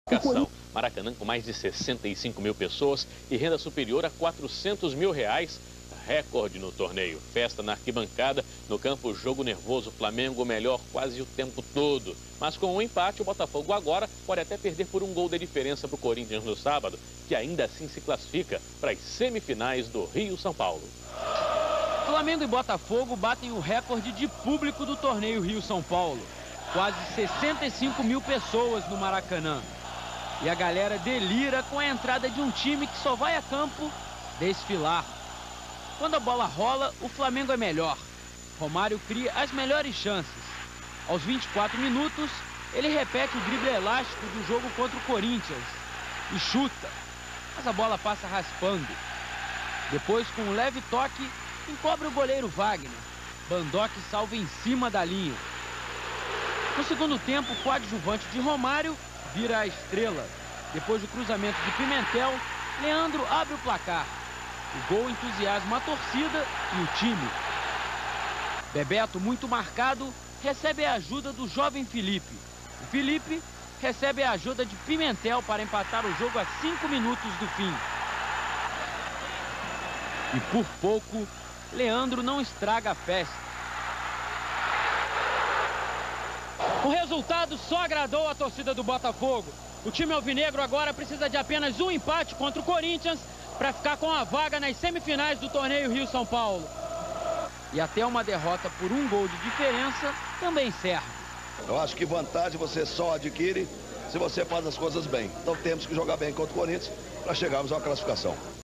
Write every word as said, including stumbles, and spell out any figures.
classificação. Maracanã com mais de sessenta e cinco mil pessoas e renda superior a quatrocentos mil reais. Recorde no torneio. Festa na arquibancada, no campo jogo nervoso, Flamengo melhor quase o tempo todo. Mas com um empate, o Botafogo agora pode até perder por um gol de diferença para o Corinthians no sábado, que ainda assim se classifica para as semifinais do Rio-São Paulo. Flamengo e Botafogo batem o recorde de público do torneio Rio-São Paulo. Quase sessenta e cinco mil pessoas no Maracanã. E a galera delira com a entrada de um time que só vai a campo desfilar. Quando a bola rola, o Flamengo é melhor. Romário cria as melhores chances. Aos vinte e quatro minutos, ele repete o drible elástico do jogo contra o Corinthians e chuta, mas a bola passa raspando. Depois, com um leve toque, encobre o goleiro Wagner. Bandock salva em cima da linha. No segundo tempo, o coadjuvante de Romário vira a estrela. Depois do cruzamento de Pimentel, Leandro abre o placar. O gol entusiasma a torcida e o time. Bebeto, muito marcado, recebe a ajuda do jovem Felipe. O Felipe recebe a ajuda de Pimentel para empatar o jogo a cinco minutos do fim. E por pouco, Leandro não estraga a festa. O resultado só agradou a torcida do Botafogo. O time alvinegro agora precisa de apenas um empate contra o Corinthians para ficar com a vaga nas semifinais do torneio Rio-São Paulo. E até uma derrota por um gol de diferença também serve. Eu acho que vantagem você só adquire se você faz as coisas bem. Então temos que jogar bem contra o Corinthians para chegarmos à classificação.